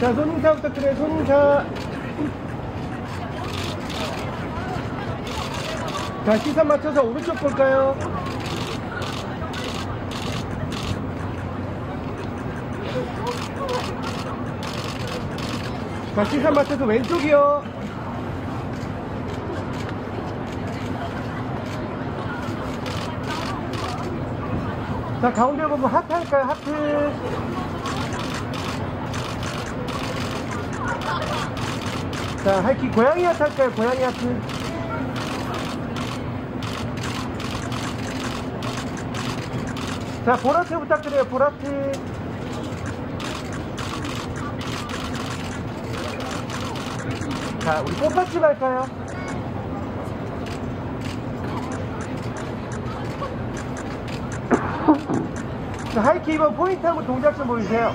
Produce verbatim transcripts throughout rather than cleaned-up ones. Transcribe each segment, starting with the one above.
자, 손인사 부탁드려요. 손인사. 자, 시선 맞춰서 오른쪽 볼까요? 자, 시선 맞춰서 왼쪽이요. 자, 가운데 보면 하트 할까요? 하트. 자, 하이키 고양이 하트 할까요? 고양이 하트. 자, 보라트 부탁드려요. 보라트. 자, 우리 꽃받침 할까요? 자, 하이키 이번 포인트 한번 동작 좀 보여주세요.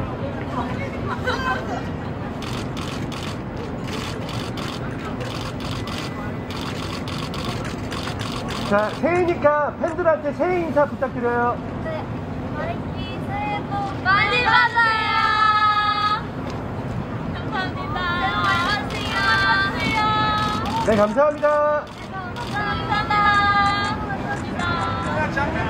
자, 새해니까 팬들한테 새해 인사 부탁드려요. 네, 하이키 새해 복 많이 받아요. 감사합니다. 안녕하세요. 네, 감사합니다. 감사합니다. 감사합니다.